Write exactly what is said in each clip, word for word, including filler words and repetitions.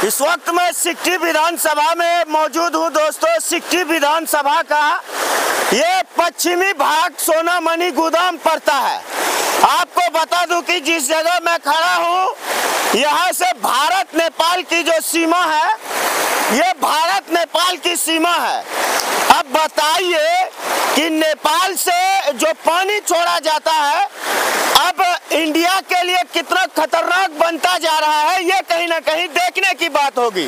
इस वक्त मैं सिकटी विधानसभा में मौजूद हूं दोस्तों। सिकटी विधानसभा का ये पश्चिमी भाग सोनामणि गोदाम पड़ता है। आपको बता दूं कि जिस जगह मैं खड़ा हूं यहां से भारत नेपाल की जो सीमा है ये भारत नेपाल की सीमा है। अब बताइए कि नेपाल से जो पानी छोड़ा जाता है अब इंडिया के लिए कितना खतरनाक बनता जा रहा है, ये कहीं ना कहीं देखने की बात होगी।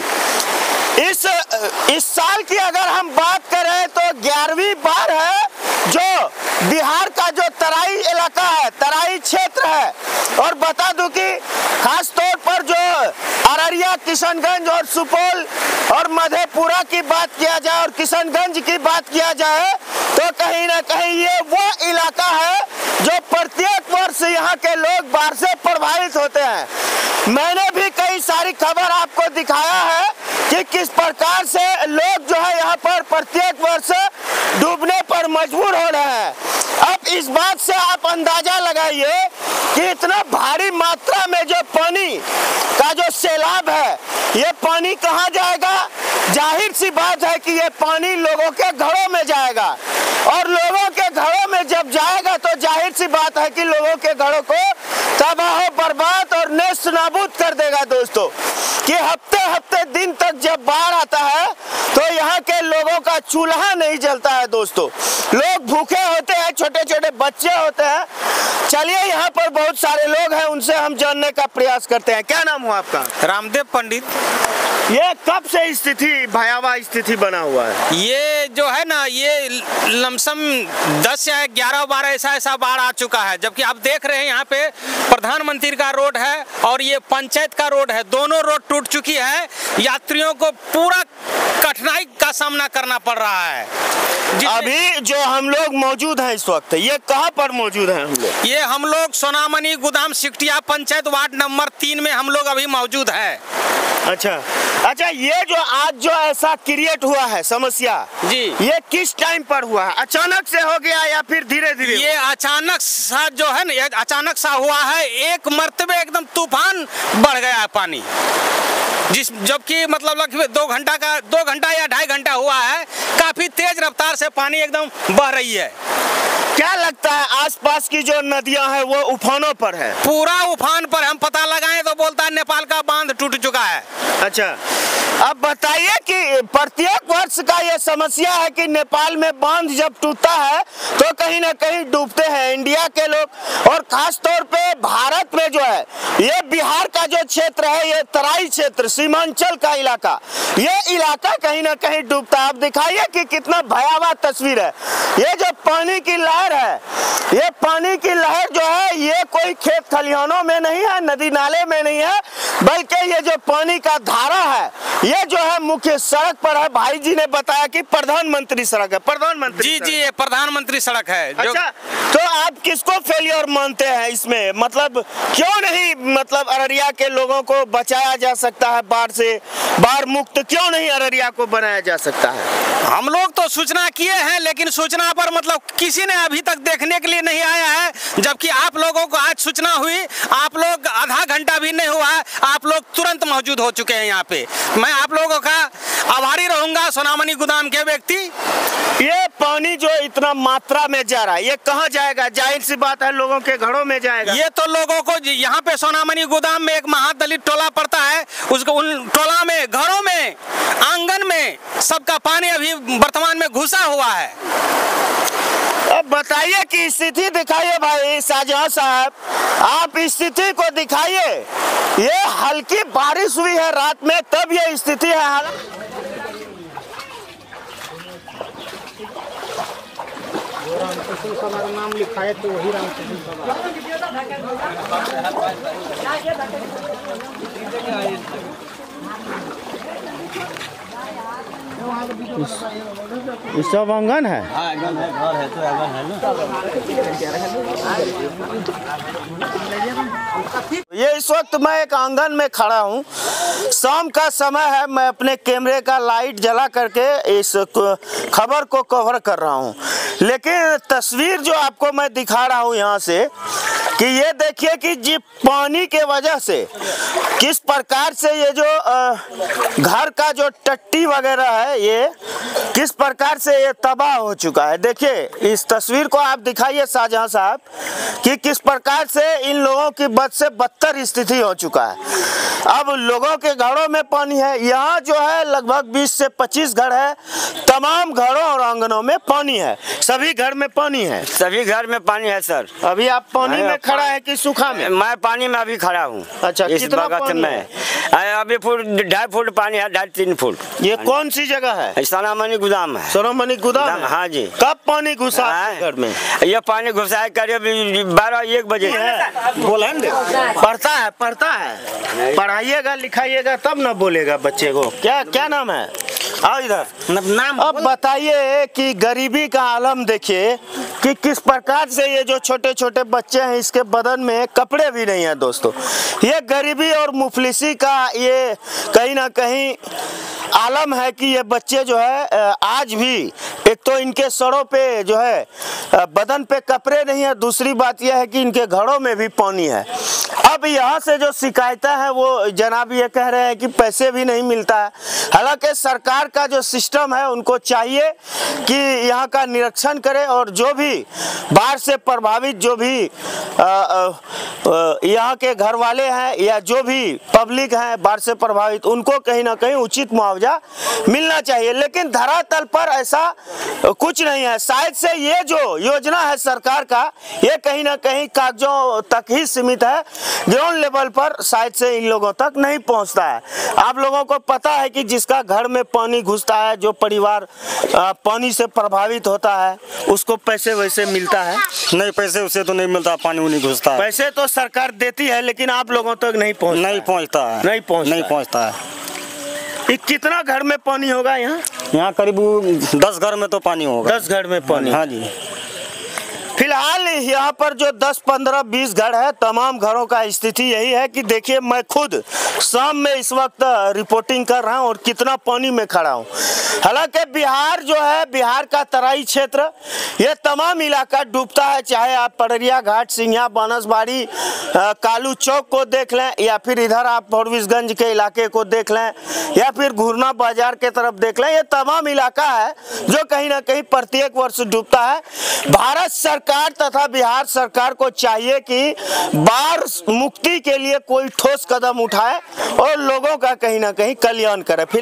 इस इस साल की अगर हम बात करें तो ग्यारहवीं बार है जो बिहार का जो तराई इलाका है, तराई क्षेत्र है। और बता दूं कि खास तौर पर जो अररिया, किशनगंज और सुपौल और मधेपुरा की बात किया जाए और किशनगंज की बात किया जाए तो कहीं ना कहीं ये वो इलाका है जो प्रत्येक वर्ष यहाँ के लोग बाढ़ से प्रभावित होते हैं। मैंने भी कई सारी खबर आपको दिखाया है कि किस प्रकार से लोग जो है यहाँ पर प्रत्येक वर्ष डूबने पर मजबूर हो रहे हैं। अब इस बात से आप अंदाजा लगाइए कि इतना भारी मात्रा में जो पानी का जो सैलाब है ये पानी कहाँ जाएगा। जाहिर सी बात है कि ये पानी लोगों के घरों में जाएगा और लोगों के घरों में जब जाएगा तो जाहिर सी बात है कि लोगों के घरों को तबाह बर्बाद और नेस्त नाबूद कर देगा दोस्तों। कि हफ्ते हफ्ते दिन तक जब बाढ़ आता है तो यहाँ के लोगों का चूल्हा नहीं जलता है दोस्तों। लोग भूखे होते हैं, छोटे छोटे बच्चे होते हैं। चलिए यहाँ पर बहुत सारे लोग हैं, उनसे हम जानने का प्रयास करते हैं। क्या नाम हुआ आपका? रामदेव पंडित। ये कब से स्थिति भयावह स्थिति बना हुआ है? ये जो है ना ये लमसम दस या ग्यारह बार ऐसा ऐसा बाढ़ आ चुका है। जबकि आप देख रहे हैं यहाँ पे प्रधानमंत्री का रोड है और ये पंचायत का रोड है, दोनों रोड टूट चुकी है। यात्रियों को पूरा कठिनाई का सामना करना पड़ रहा है। अभी जो हम लोग मौजूद हैं इस वक्त, ये कहाँ पर मौजूद हैं हम लोग? ये हम लोग सोनामणि गोदाम सिकटिया पंचायत वार्ड नंबर तीन में हम लोग अभी मौजूद है। अच्छा अच्छा, ये जो आज जो ऐसा क्रिएट हुआ है समस्या जी, ये किस टाइम पर हुआ है? अचानक से हो गया या फिर धीरे धीरे? ये अचानक सा जो है ना, ये अचानक सा हुआ है। एक मरतबे एकदम तूफान बढ़ गया है पानी, जिस जबकि मतलब लगभग दो घंटा का दो घंटा या ढाई घंटा हुआ है। काफी तेज रफ्तार से पानी एकदम बह रही है। क्या लगता है आसपास की जो नदियां हैं वो उफानों पर है? पूरा उफान पर। हम पता लगाएं तो बोलता है नेपाल का बांध टूट चुका है। अच्छा, अब बताइए कि प्रत्येक वर्ष का ये समस्या है कि नेपाल में बांध जब टूटता है तो कहीं ना कहीं डूबते हैं इंडिया के लोग। और खास तौर पे भारत में जो है ये बिहार का जो क्षेत्र है, ये तराई क्षेत्र, सीमांचल का इलाका, ये इलाका कहीं ना कहीं डूबता है। आप दिखाइए कि कितना भयावह तस्वीर है। ये जो पानी की लहर है, ये पानी की लहर जो है ये कोई खेत खलिहानों में नहीं है, नदी नाले में नहीं है, बल्कि ये जो पानी का धारा है ये जो है मुख्य सड़क पर है। भाई जी ने बताया कि प्रधानमंत्री सड़क है। प्रधानमंत्री जी जी, ये प्रधानमंत्री सड़क है। जो... अच्छा, तो आप किसको फेलियर मानते हैं इसमें? मतलब क्यों नहीं, मतलब अररिया के लोगों को बचाया जा सकता है बाढ़ से? बाढ़ मुक्त क्यों नहीं अररिया को बनाया जा सकता है? हम लोग तो सूचना किए हैं लेकिन सूचना पर मतलब किसी ने अभी तक देखने के लिए नहीं आया है। जबकि आप लोगों को आज सूचना हुई, आप लोग आधा घंटा भी नहीं हुआ है, आप लोग तुरंत मौजूद हो चुके हैं यहाँ पे। मैं आप लोगों का आभारी रहूंगा, सोनामणि गोदाम के व्यक्ति। ये पानी जो इतना मात्रा में जा रहा है ये कहाँ जाएगा? जाहिर सी बात है लोगों के घरों में जाएगा। ये तो लोगों को यहाँ पे सोनामणि गोदाम में एक महादलित टोला पड़ता है, उसको उन टोला में, घरों में, आंगन में सबका पानी अभी वर्तमान में घुसा हुआ है। अब बताइए कि स्थिति दिखाइए भाई शाहजहां साहब, आप स्थिति को दिखाइए। ये हल्की बारिश हुई है रात में तब ये स्थिति है। रामकृष्ण सभा का नाम लिखा है तो वही रामकृष्ण सभा। इस सब आंगन है? हाँ, आंगन है, घर है तो आंगन है ना। ये इस वक्त मैं एक आंगन में खड़ा हूँ। शाम का समय है, मैं अपने कैमरे का लाइट जला करके इस खबर को कवर कर रहा हूँ। लेकिन तस्वीर जो आपको मैं दिखा रहा हूँ यहाँ से, कि ये देखिए कि जी पानी के वजह से किस प्रकार से ये जो घर का जो टट्टी वगैरह है ये किस प्रकार से ये तबाह हो चुका है। देखिए इस तस्वीर को आप दिखाइए शाहजहां साहब कि किस प्रकार से इन लोगों की बद से बदतर स्थिति हो चुका है। अब लोगों के घरों में पानी है, यहाँ जो है लगभग बीस से पच्चीस घर है, तमाम घरों और आंगनों में पानी है, सभी घर में पानी है। सभी घर में पानी है सर। अभी आप पानी में खड़ा है कि सूखा में? मैं पानी में अभी खड़ा हूँ। अच्छा, इस कितना वक्त पानी में है? अभी फुट ढाई फुट पानी है, ढाई तीन फुट। ये कौन सी जगह है? सोनामणि गोदाम है। सोनामणि गोदाम है? हाँ जी। कब पानी घुसा घर में? ये पानी घुसा है करीब बारह एक बजे है। बोले पढ़ता है पढ़ता है पढ़ाइएगा लिखाइएगा तब ना बोलेगा बच्चे को। क्या क्या नाम है? आओ इधर नाम। अब बताइए कि गरीबी का आलम देखिए कि किस प्रकार से ये जो छोटे छोटे बच्चे हैं इसके बदन में कपड़े भी नहीं है दोस्तों। ये गरीबी और मुफलिसी का ये कहीं ना कहीं आलम है कि ये बच्चे जो है आज भी एक तो इनके सरों पे जो है बदन पे कपड़े नहीं है, दूसरी बात यह है कि इनके घरों में भी पानी है। अब यहाँ से जो शिकायतें हैं वो जनाब ये कह रहे हैं कि पैसे भी नहीं मिलता है। हालांकि सरकार का जो सिस्टम है उनको चाहिए कि यहाँ का निरीक्षण करे और जो भी बाढ़ से प्रभावित जो भी यहाँ के घर वाले हैं या जो भी पब्लिक हैं बाढ़ से प्रभावित उनको कहीं ना कहीं उचित मुआवजा मिलना चाहिए। लेकिन धरातल पर ऐसा कुछ नहीं है। शायद से ये जो योजना है सरकार का ये कहीं ना कहीं कागजों तक ही सीमित है, ग्राउंड लेवल पर शायद से इन लोगों तक नहीं पहुंचता है। आप लोगों को पता है कि जिसका घर में पानी घुसता है, जो परिवार पानी से प्रभावित होता है उसको पैसे वैसे मिलता है? नहीं, पैसे उसे तो नहीं मिलता, पानी उन्हीं घुसता है। पैसे तो सरकार देती है लेकिन आप लोगों तक नहीं पहुँच नहीं पहुँचता है नहीं पहुँच नहीं पहुँचता है। ये कितना घर में पानी होगा यहाँ? यहाँ करीब दस घर में तो पानी होगा। दस घर में पानी? हाँ जी। फिलहाल यहाँ पर जो दस पंद्रह बीस घर है तमाम घरों का स्थिति यही है कि देखिए मैं खुद शाम में इस वक्त रिपोर्टिंग कर रहा हूँ और कितना पानी में खड़ा हूँ। हालांकि बिहार जो है बिहार का तराई क्षेत्र ये तमाम इलाका डूबता है, चाहे आप पड़रिया घाट, सिंघिया, बानसबाड़ी, कालू चौक को देख लें या फिर इधर आप फॉरबिसगंज के इलाके को देख लें या फिर घुरना बाजार के तरफ देख लें, ये तमाम इलाका है जो कहीं ना कहीं प्रत्येक वर्ष डूबता है। भारत सरकार तथा बिहार सरकार को चाहिए कि बाढ़ मुक्ति के लिए कोई ठोस कदम उठाए और लोगों का कहीं ना कहीं कल्याण करे।